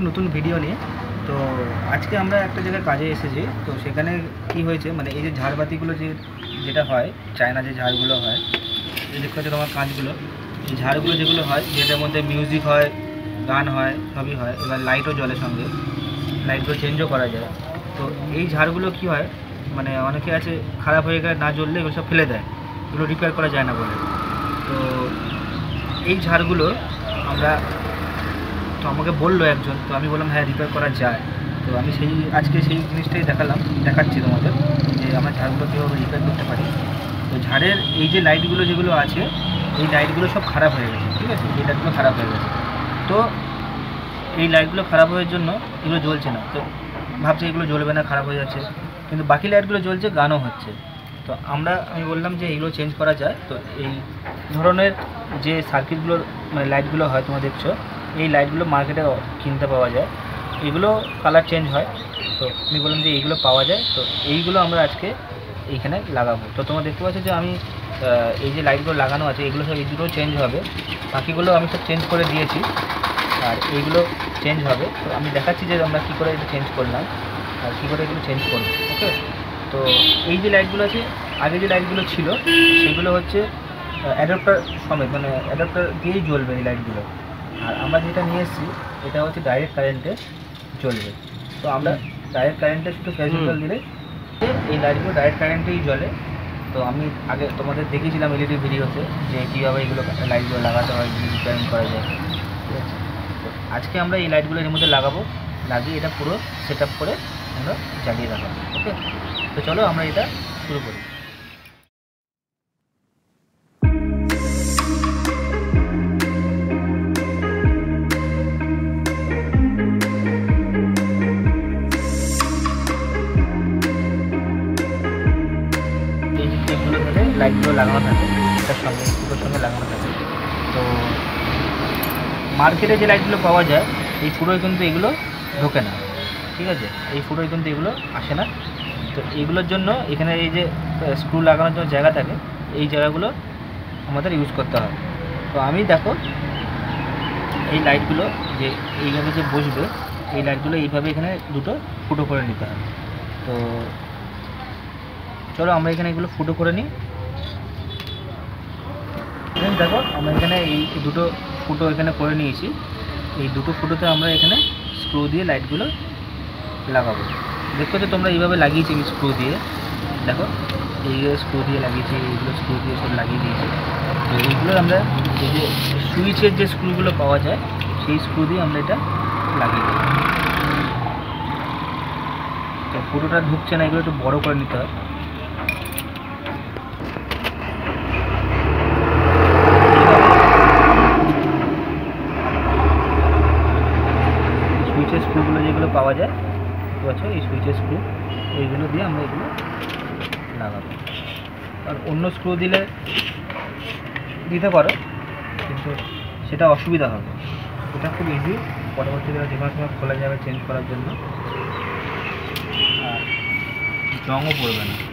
নতুন ভিডিও নিয়ে। তো আজকে আমরা একটা জায়গায় কাজে এসেছি। তো সেখানে কি হয়েছে, মানে এই যে ঝাড়বাতিগুলো যেটা হয়, চায়না যে ঝাড়গুলো হয়, এই দেখতে পাচ্ছি তোমার কাঁচগুলো, এই ঝাড়গুলো যেগুলো হয়, যেটার মধ্যে মিউজিক হয়, গান হয়, সবই হয়, এবার লাইটও জ্বলে, সঙ্গে লাইটগুলো চেঞ্জও করা যায়। তো এই ঝাড়গুলো কি হয়, মানে অনেকে আছে খারাপ হয়ে গেলে না জ্বললে এগুলো সব ফেলে দেয়, এগুলো রিপেয়ার করা যায় না বলে। তো এই ঝাড়গুলো তো আমাকে বললো একজন, তো আমি বললাম হ্যাঁ রিপেয়ার করা যায়। তো আমি আজকে সেই জিনিসটাই দেখাচ্ছি তোমাদের, যে আমরা ঝাড়গুলো কীভাবে রিপেয়ার করতে পারি। তো ঝাড়ের এই যে লাইটগুলো যেগুলো আছে, এই লাইটগুলো সব খারাপ হয়ে গেছে, ঠিক আছে, এই লাইটগুলো খারাপ হয়ে গেছে। তো এই লাইটগুলো খারাপ হওয়ার জন্য এগুলো জ্বলছে না। তো ভাবছি এগুলো জ্বলবে না, খারাপ হয়ে যাচ্ছে, কিন্তু বাকি লাইটগুলো জ্বলছে, গানও হচ্ছে। তো আমি বললাম যে এগুলো চেঞ্জ করা যায়। তো এই ধরনের যে সার্কিটগুলো, মানে লাইটগুলো হয়, তোমরা দেখছো, এই লাইটগুলো মার্কেটে কিনতে পাওয়া যায়, এগুলো কালার চেঞ্জ হয়। তো আমি বললাম যে এইগুলো পাওয়া যায়, তো এইগুলো আমরা আজকে এইখানে লাগাবো। তো তোমরা দেখতে পাচ্ছ যে আমি এই যে লাইটগুলো লাগানো আছে, এগুলো সব, এই দুটো চেঞ্জ হবে, বাকিগুলো আমি সব চেঞ্জ করে দিয়েছি, আর এইগুলো চেঞ্জ হবে। তো আমি দেখাচ্ছি যে আমরা কী করে এটা চেঞ্জ করলাম আর কী করে এগুলো চেঞ্জ করবো। ওকে, তো এই যে লাইটগুলো আছে, আগে যে লাইটগুলো ছিল সেগুলো হচ্ছে অ্যাডাপ্টার সমেত, মানে অ্যাডাপ্টার দিয়েই জ্বলবে এই লাইটগুলো। আর আমরা যেটা নিয়ে এসেছি এটা হচ্ছে ডাইরেক্ট কারেন্টে জ্বলবে। তো আমরা ডাইরেক্ট কারেন্টে শুধু ফেজিক্যাল দিলে এই লাইটগুলো ডাইরেক্ট কারেন্টেই জ্বলে। তো আমি আগে তোমাদের দেখিয়েছিলাম এলইডি ভিডিওতে যে কীভাবে এগুলো লাইটগুলো লাগাতে হয়, রিপেয়ারিং করা যায়, ঠিক আছে। তো আজকে আমরা এই লাইটগুলো এর মধ্যে লাগাবো, লাগিয়ে এটা পুরো সেট আপ করে আমরা জ্বালিয়ে রাখাবো। ওকে, তো চলো আমরা এটা শুরু করি। এই যে ক্লিপগুলো ধরে লাইটগুলো লাগানো থাকে, এটার সঙ্গে দুটোর সঙ্গে লাগানো থাকে। তো মার্কেটে যে লাইটগুলো পাওয়া যায়, এই পুরোই কিন্তু এগুলো ঢোকে না, ঠিক আছে, এই পুরোই কিন্তু এগুলো আসে না। তো এইগুলোর জন্য এখানে এই যে স্ক্রু লাগানোর জন্য জায়গা থাকে, এই জায়গাগুলো আমাদের ইউজ করতে হয়। তো আমি দেখো এই লাইটগুলো যে এইভাবে যে বসবে, এই লাইটগুলো এইভাবে এখানে দুটো ফুটো করে নিতে হয়। তো চলো আমরা এখানে এগুলো ফুটো করে নিই। দেখো আমরা এখানে এই দুটো ফুটো এখানে করে নিয়েছি। এই দুটো ফুটোতে আমরা এখানে স্ক্রু দিয়ে লাইটগুলো লাগাবো। দেখো যে তোমরা এইভাবে লাগিয়েছি আমি স্ক্রু দিয়ে, দেখো এই স্ক্রু দিয়ে লাগিয়েছি, এইগুলো স্ক্রু দিয়ে সব লাগিয়ে দিয়েছি। তো এইগুলো আমরা এই যে সুইচের যে স্ক্রুগুলো পাওয়া যায়, সেই স্ক্রু দিয়ে আমরা এটা লাগিয়ে দেবো। তো ফুটোটা ঢুকছে না, এগুলো একটু বড়ো করে নিতে হয়। সুইচের স্ক্রুগুলো যেগুলো পাওয়া যায়, বুঝতে পারছো, এই সুইচের স্ক্রু, এইগুলো দিয়ে আমরা এগুলো লাগাবো। আর অন্য স্ক্রু দিতে পারো, কিন্তু সেটা অসুবিধা হবে। এটা খুব ইজি, পরবর্তীকালে যে কোনো সময় খোলা যাবে চেঞ্জ করার জন্য, আর জংও পড়বে না।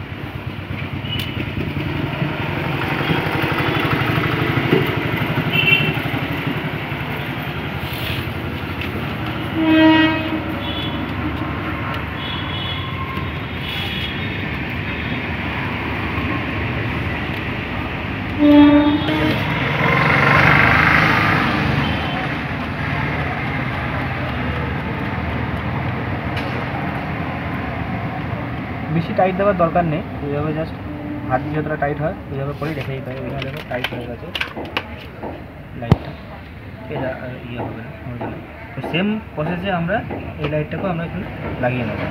বেশি টাইট দেওয়ার দরকার নেই, এইভাবে জাস্ট হাত দিয়ে যতটা টাইট হয় এইভাবে করেই রেখে দিতে হবে। এখানে দেখো টাইট হয়ে গেছে লাইটটা, এটা ইয়ে হবে না। তো সেম প্রসেসে আমরা এই লাইটটাকেও আমরা এখানে লাগিয়ে নেব।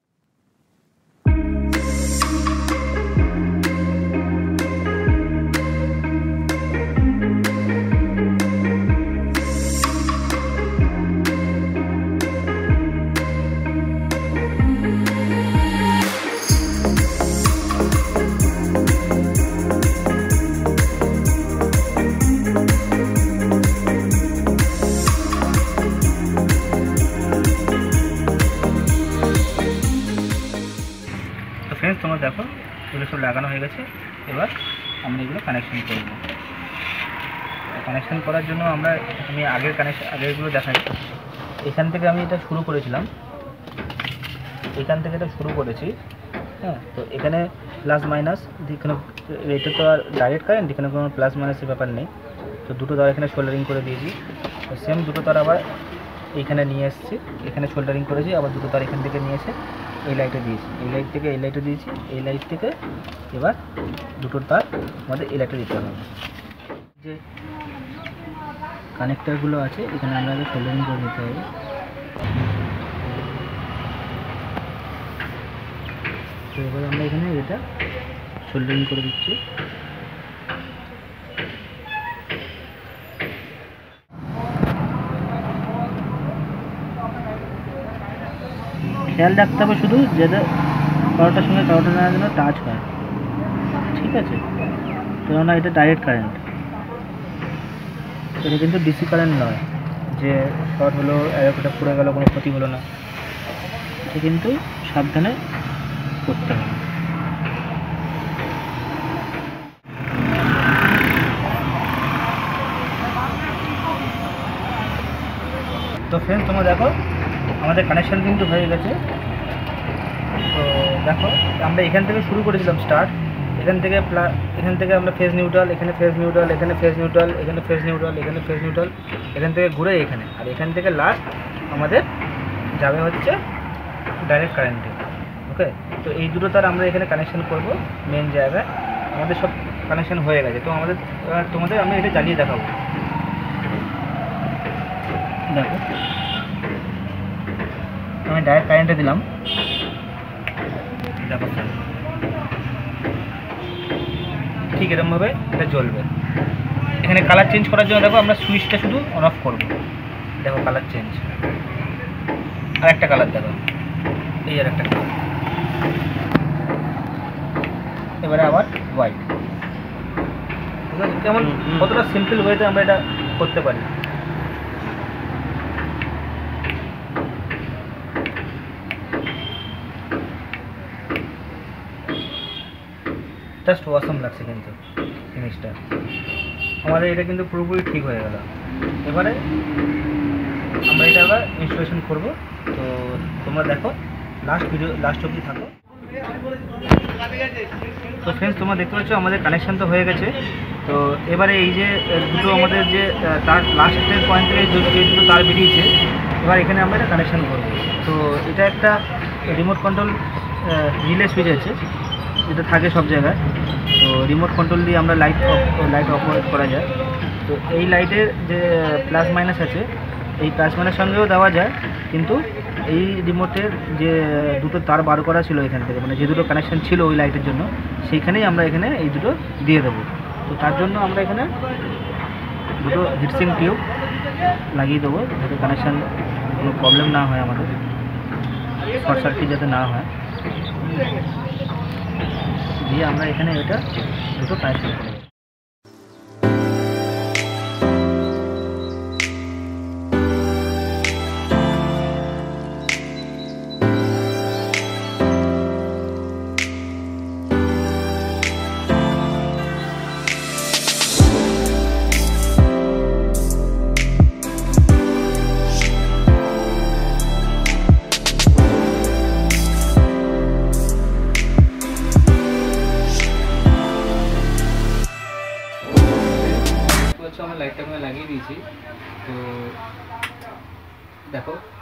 फ्रेंड्स तुम्हारा देखो एगुलो सब लागानो हो गेছে। এবার আমরা এগুলো কানেকশন করব। কানেকশন করার জন্য আমি আগেরগুলো দেখাই। এখান থেকে আমি এটা শুরু করেছিলাম, এখান থেকে এটা শুরু করেছি। হ্যাঁ, তো এখানে প্লাস মাইনাস, এখানে এটা তো আর ডাইরেক্ট কারেন্ট, এখানে কোনো প্লাস মাইনাসের ব্যাপার নেই। তো দুটো তার এখানে সোল্ডারিং করে দিয়েছি, তো সেম দুটো তার আবার এইখানে নিয়ে এসেছি, এখানে সোল্ডারিং করেছি, আবার দুটো তার এখান থেকে নিয়ে এসে এই লাইটে দিয়েছি, এই লাইট থেকে এই লাইটে দিয়েছি, এই লাইট থেকে এবার দুটো তার আমাদের এই লাইটে দিতে হবে। যে কানেক্টারগুলো আছে এখানে আমরা আগে সোল্ডারিং করে নিতে হবে। তো এবার আমরা এখানে এটা সোল্ডারিং করে দিচ্ছি। খেয়াল রাখতে হবে শুধু যাতে কারোটার সঙ্গে কারোটা না যেন টাচ হয়, ঠিক আছে? কেননা এটা ডাইরেক্ট কারেন্ট, এটা কিন্তু ডিসি কারেন্ট নয় যে শর্ট হলো একটা পুড়ে গেল কোনো ক্ষতি হলো না, এটা কিন্তু সাবধানে করতে হবে। তো ফ্রেন্ডস তোমরা দেখো আমাদের কানেকশান কিন্তু হয়ে গেছে। তো দেখো আমরা এখান থেকে শুরু করেছিলাম স্টার্ট, এখান থেকে আমরা ফেজ নিউট্রাল, এখানে ফেজ নিউট্রাল, এখানে ফেজ নিউট্রাল, এখানে ফেজ নিউট্রাল, এখানে ফেজ নিউট্রাল, এখান থেকে ঘুরে এখানে, আর এখান থেকে লাস্ট আমাদের যাবে হচ্ছে ডাইরেক্ট কারেন্টে। ওকে, তো এই দুটো তার আমরা এখানে কানেকশান করব মেন জায়গায়, আমাদের সব কানেকশান হয়ে গেছে। তো তোমাদের আমি এটা চালিয়ে দেখাবো। দেখো আমি ডাইরেক্ট কারেন্টে দিলাম, দেখো ঠিক এরকমভাবে এটা জ্বলবে। এখানে কালার চেঞ্জ করার জন্য দেখো আমরা সুইচটা শুধু অন অফ করবো, দেখো কালার চেঞ্জ, আর একটা কালার দেখো, এই আর একটা কালার, এবারে আবার হোয়াইট। কেমন কতটা সিম্পল ওয়েতে আমরা এটা করতে পারি। জাস্ট ওয়াসম লাগছে কিন্তু জিনিসটা, আমাদের এটা কিন্তু পুরোপুরি ঠিক হয়ে গেল। এবারে আমরা এটা আবার ইনস্টলেশন করব। তো তোমরা দেখো লাস্ট অবধি থাকো। তো ফ্রেন্ডস তোমরা দেখতে পাচ্ছ আমাদের কানেকশান তো হয়ে গেছে। তো এবারে এই যে দুটো আমাদের যে তার লাস্টের পয়েন্ট থেকে যে দুটো তার বেরিয়েছে, এবার এখানে আমরা এটা কানেকশান করব। তো এটা একটা রিমোট কন্ট্রোল রিলে সুইচ আছে, যেটা থাকে সব জায়গায়। তো রিমোট কন্ট্রোল দিয়ে আমরা লাইট অপারেট করা যায়। তো এই লাইটের যে প্লাস মাইনাস আছে, এই প্লাস মাইনাস সঙ্গেও দেওয়া যায়, কিন্তু এই রিমোটের যে দুটো তার বার করা ছিল এখান থেকে, মানে যে দুটো কানেকশান ছিল ওই লাইটের জন্য, সেইখানেই আমরা এখানে এই দুটো দিয়ে দেবো। তো তার জন্য আমরা এখানে দুটো হিটসিং টিউব লাগিয়ে দেবো, যাতে কানেকশান কোনো প্রবলেম না হয়, আমাদের শর্ট সার্কিট যাতে না হয়, দিয়ে আমরা এখানে এটা দুটো কানেকশান করব। আমরা লাইটটা লাগিয়ে দিয়েছি। তো দেখো